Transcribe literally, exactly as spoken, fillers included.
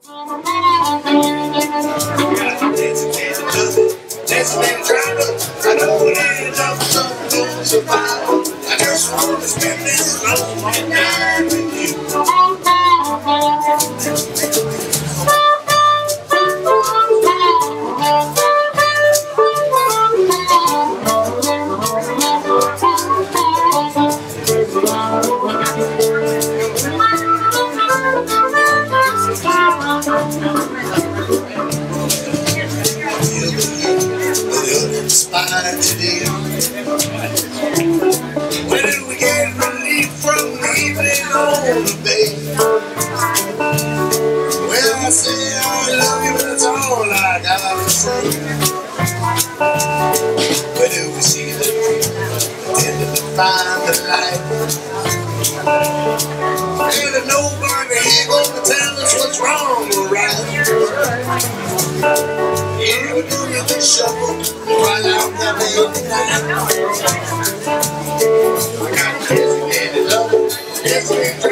Designated Driver, I know that you love some good survival. I just want to spend this long night with you. Inspired today. When did we get relief from the evening on the bay? Well, I say I love you, but that's all I gotta say. Where do we see the dream? Tending to find the light. Ain't nobody here gonna tell us what's wrong or right. Yeah, we're doing the shuffle right out that way. I got a designated lover, designated